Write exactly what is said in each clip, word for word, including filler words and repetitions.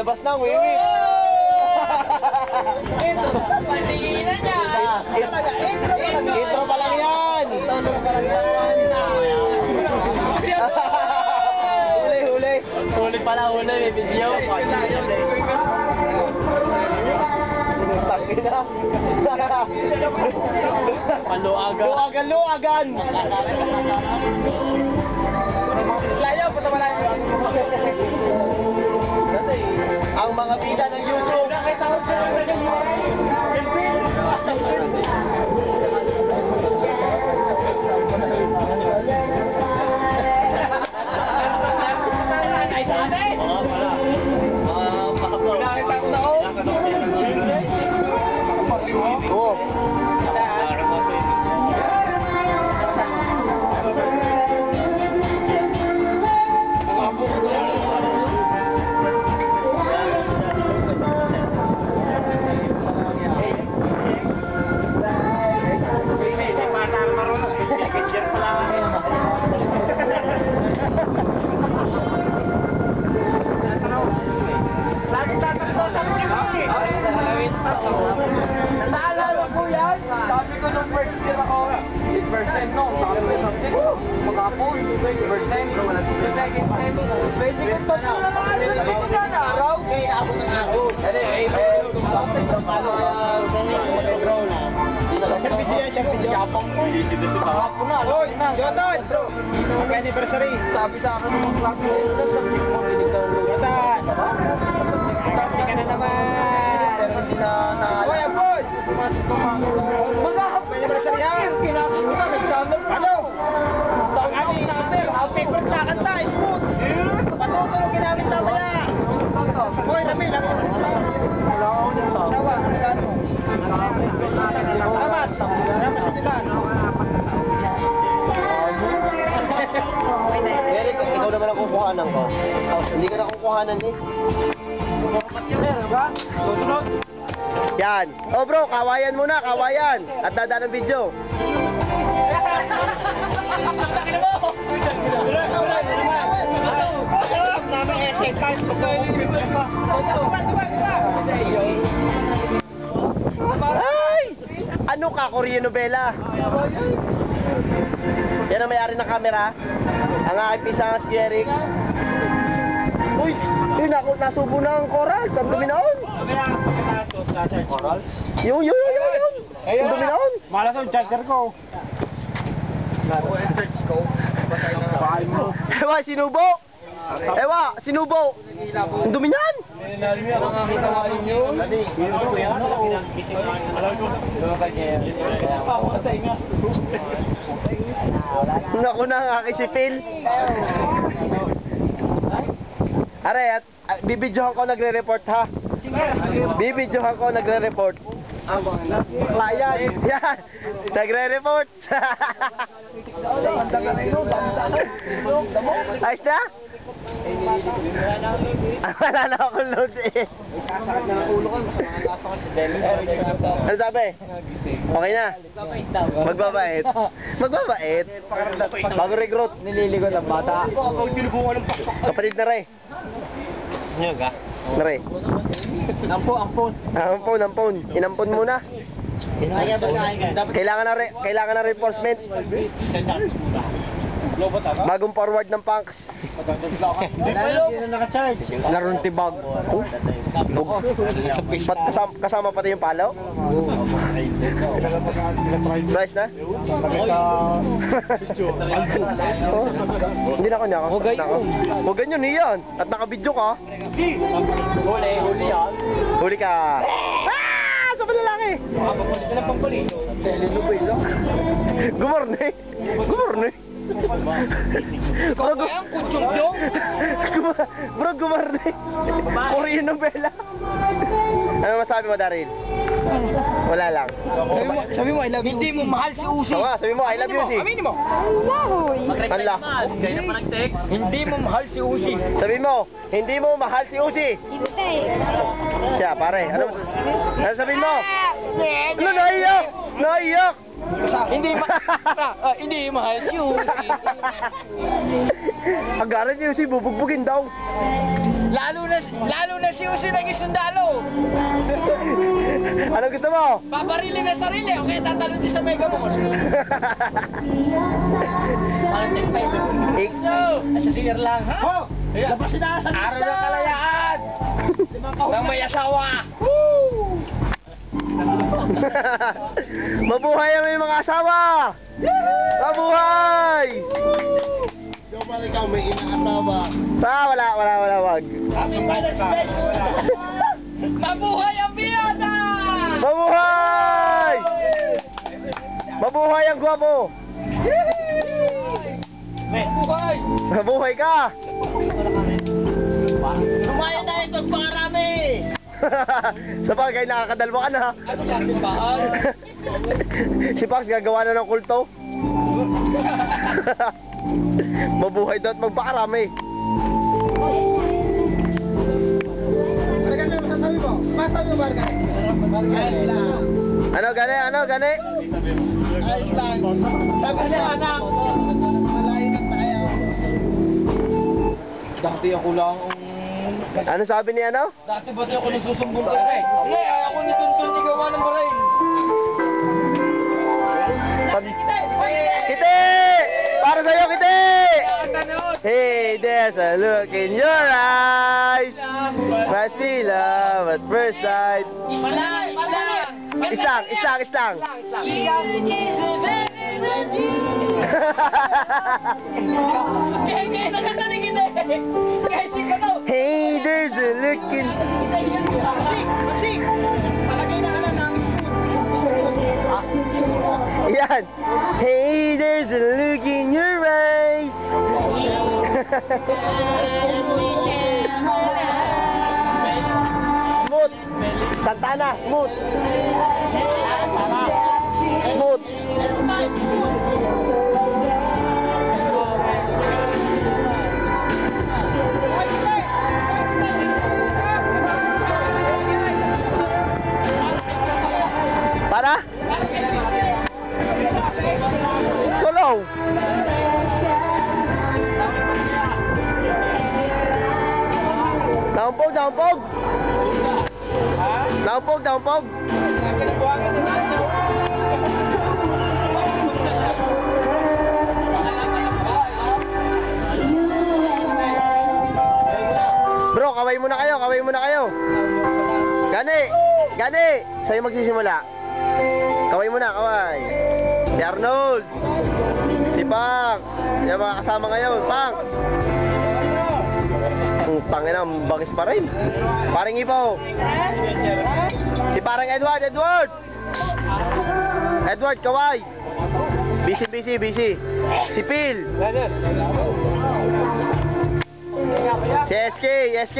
Labas na, wiwit. Patinginan niya. Intro pa lang yan. Intro pa lang yan. Huli, huli. Huli pala, huli. May video. Tangin na. Paluagan. Luagan, luagan. Layo, puto malayo. Ang mga bida ng YouTube. Oh. Naalala ko yan. Sabi ko nung first year ako, first time no, sabi ko something, mag-apol, first time, second time, basic ito na naman, sabi ko na araw. Kaya ako nang ako. Ano eh, paano mag-draw na? Siyang video yan, siyang video. Kahapon na, alam Hoy, na. Jotan! Mag-anniversary. Sabi sa akin ng klase ko, sabi ko, hindi ka Jotan! Hindi ka na naman. Pero hindi na na... Hoy, Apoy! Mag-ahapon Anniversary yan. Kinapos ko na, nag-summer pa. Ano? Ang aming number, Ang favorite na kanta, smooth. Patutulong ginamit mamaya. Hoy, Ramil, ang sawa, ano gano? Salamat. Salamat sa dilan. Eric, ikaw naman ang kukuhanan ko. Hindi ka na kukuhanan eh. Susunod. Yan. Oh bro, kawayan muna, kawayan. At dadaan ng video. Ay! Ano ka, Korean novela? Yan ang may-ari ng camera. Ang aking pisang si Eric. Uy! Uy, naku, nasubo na ang coral. Ang dumi naon. Corals? Yung, yung, yung, yung, yung. Ang dumi naon. Malas ang charger ko. Ewa, sinubo. Ewa, sinubo. Ang dumi niyan. Naku na ang aking sipil. Aray, at uh, bibidyohan ko nagre-report ha. Bibidyohan ko nagre-report. Layan. Yan. Nagre-report. Ayos na? Wala na akong load eh. Ano sabi? Okay na? Magbabait. Magbabait. Bago recruit. Nililigo ng bata. Kapatid na rin. Ano ka? Na rin. Ampon, ampon. Ampon, ampon. Inampon muna. Kailangan na, re kailangan na reinforcement. Bagong forward ng punks. Sino naka-charge? Larong tibag. Pat kasama, kasama pati yung palo? Nice na? Oh, hindi na ko niya. Hugay yun. Hugay yun, iyan. At nakabidyo ka. Huli, huli yan. Huli ka. Ah! Sa palalaki! Makapakulit na ng pangkulit. Telenubay lang. Gumorne. Gumorne. Bro, Kaya ang kutsong dong. Guma- Bro, gumarne. Korean novela. Ano masabi mo, Daryl? Wala lang. Sabi mo, sabi mo, I love you. Hindi mo mahal si Uzi. Sawa, sabi mo, I love you, si. Aminin mo. Anla. Kaya pa nag-text. Hindi mo mahal si Uzi. Sabi mo, hindi mo mahal si Uzi. Siya, pare. Ano, ano sabihin mo? Ano, naiyak? Naiyak? Hindi ma ah, hindi mahal si Uzi. Agaran niyo si bubugbugin daw. Lalo na, lalo na si Usi naging sundalo. Ano gusto mo? Paparilin na sarili, okay, tatalon din sa Mega Mall. Parang check time. Ik- No, sa senior lang, ha? Oh! Labas na sa Araw ng kalayaan! Nang may asawa! Woo! Mabuhay ang may mga asawa! Mabuhay! Ikaw pala ikaw, may inaasawa. Ah, wala, wala, wala, wag. Mabuhay ang biyada! Mabuhay! Mabuhay ang gwapo! Mabuhay! Mabuhay ka! Lumayo tayo pagpakarami! Sa bagay, nakakadalwa ka na. Ano ka, simbahan? Si Pax gagawa na ng kulto. Mabuhay daw at magpakarami. Ano ganun ang masasabi mo? Masasabi mo ba gani? Ayos lang. Ano gani? Ano gani? Ayos lang. Sabi mo anak, malayo na tayo. Dati ako lang Ano sabi ni ano? Dati ba ako nagsusumbong ka eh? Hindi, ako ni Tuntun ni gawa ng maray. Pag... Kite! Para sa'yo, Kite! Hey, there's a look in your eyes. Must be love at first sight. Islang! Islang! Isang, isang, isang. Kaya kaya nakatanig kita eh! Kaya si ka to! Hey, there's a look in... Masik! Masik! Palagay na ka lang ng Yan. Hey, there's a look in your eyes. Smooth. Santana, smooth. Smooth. Para? Tulong. Daumpog, daumpog. Daumpog, daumpog. Bro, kaway muna kayo, kaway muna kayo. Gani, gani. Sa'yo magsisimula. Kaway muna, kaway. Si Arnold. Si Pang. Yung mga kasama ngayon. Pang. Ang tangin na, bangis pa rin. Paring Ipo. Si parang Edward, Edward. Edward, kaway. Busy, busy, busy. Si Phil. Si S K, S K.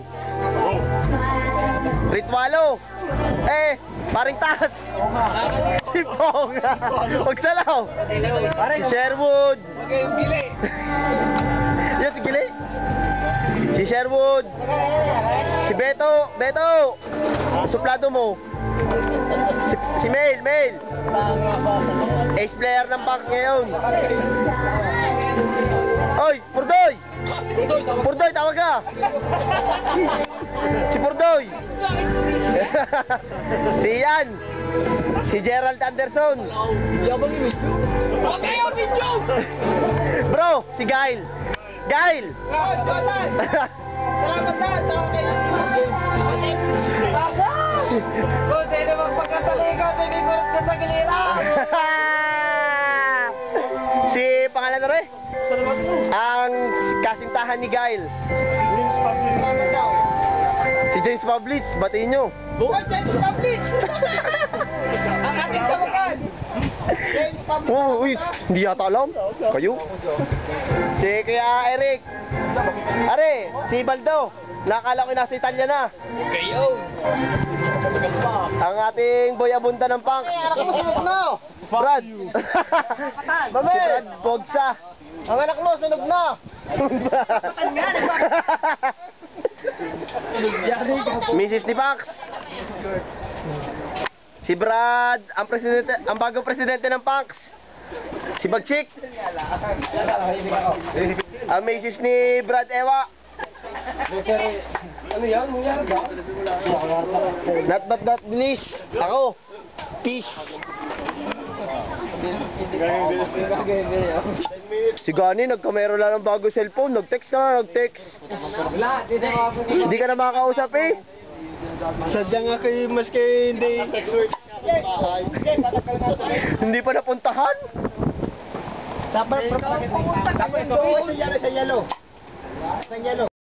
Ritwalo. Eh, paring Tas. Si Pong. Huwag salaw. Si Sherwood. Yan, si Gili. Si Sherwood. Si Beto. Beto. Suplado mo. Si, si Mail, Mail. Ace player ng Pang ngayon. Oy, Purdoy. Purdoy, tawag ka. Si Purdoy. Si Ian. Si Gerald Anderson. Huwag kayo, video! Bro, si Gail. Gail. Salamat na! Tawag kayo! Kung sino magpagkataligaw, tinigurot siya sa giliran! Si pangalan na rin? Ang kasintahan ni Gail. Salamat daw! Si James Pablitz, batiin nyo. Bukan James Public! Ang ating kamukan! James Public! Oh, uy, hindi yata alam. Kayo? Si kaya Eric. Are, si Baldo. Nakala ko nasa Italia na. Kayo! Ang ating boy abunda ng punk. Anak mo sunog na! Brad. Mami! Si Brad Pogsa. Ang anak mo sunog na! Missus ni Pax. Si Brad, ang presidente, ang bagong presidente ng Pax. Si Bagchik. Ang Missus ni Brad Ewa. Ano yan? Nangyari ba? Not but not least, ako. Peace. Si Gani, nagkamera lang ng bago cellphone. Nag-text ka na, nag-text. Wala, di na ako. Hindi ka na makakausap eh. Sadya nga kayo, mas kayo hindi. Hindi pa napuntahan. Dapat, dapat, dapat, sa yellow, sa yellow. Sa yellow.